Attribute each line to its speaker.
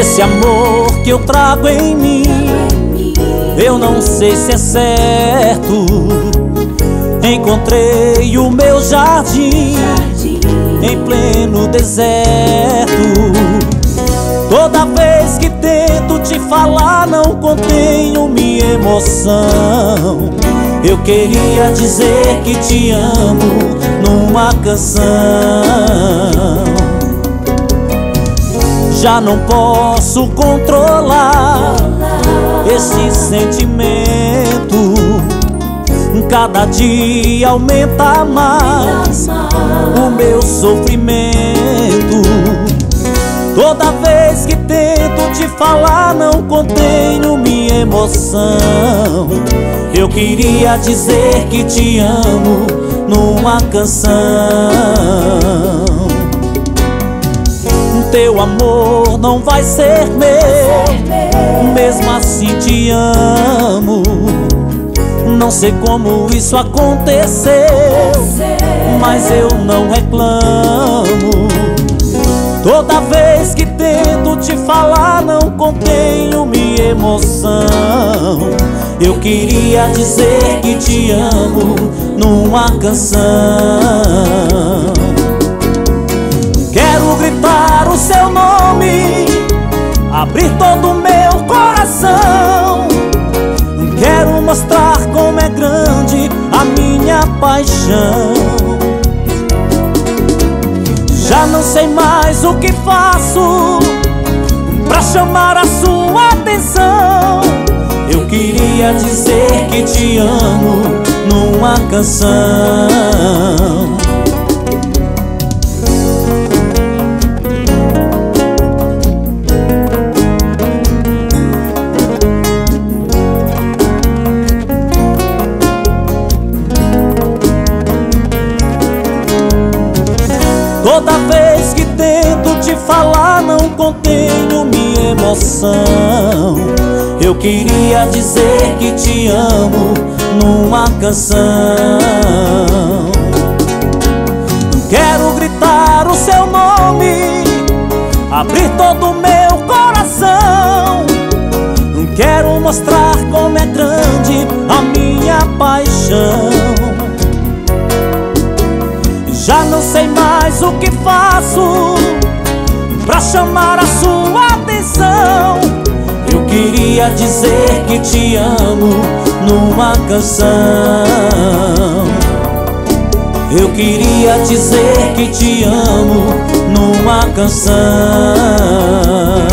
Speaker 1: Esse amor que eu trago em mim, eu não sei se é certo. Encontrei o meu jardim em pleno deserto. Toda vez que tento te falar, não contenho minha emoção. Eu queria dizer que te amo numa canção. Já não posso controlar esse sentimento. Cada dia aumenta mais o meu sofrimento. Toda vez que tento te falar, não contenho minha emoção. Eu queria dizer que te amo numa canção. Teu amor não vai ser meu, mesmo assim te amo. Não sei como isso aconteceu, mas eu não reclamo. Toda vez que tento te falar, não contenho minha emoção. Eu queria dizer que te amo numa canção. Quero gritar o seu nome, abrir todo o meu coração. Quero mostrar como é grande a minha paixão. Já não sei mais o que faço pra chamar a sua atenção. Eu queria dizer que te amo numa canção. Toda vez que tento te falar, não contenho minha emoção. Eu queria dizer que te amo numa canção. Quero gritar o seu nome, abrir todo o meu coração. Quero mostrar como é grande a minha paixão. Já não sei mais o que faço pra chamar a sua atenção. Eu queria dizer que te amo numa canção. Eu queria dizer que te amo numa canção.